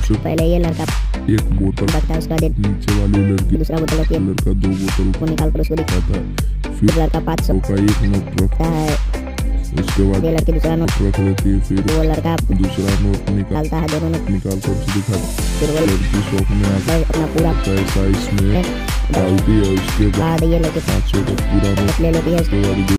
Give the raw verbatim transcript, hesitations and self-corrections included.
सबसे पहले ये लड़का एक बोतल रखता है, उसका बाद नीचे वाली लड़की दूसरा बोतल होती है, लड़का दो बोतल वो निकाल कर उसको खाता है। फिर फिर लड़का पाँच सौ का एक नोट रखता है, उसके बाद ये लड़की दूसरा नोट रख लेती है। फिर वो लड़का दूसरा नोट निकाल डालता है, दोनों नोट निकाल कर उसे दिखाता। फिर वो लड़की शॉप में आकर अपना पूरा पैसा इसमें डालती है। उसके बाद बाद ये लड़की पाँच सौ का पूरा नोट ले लेती है। उसके बाद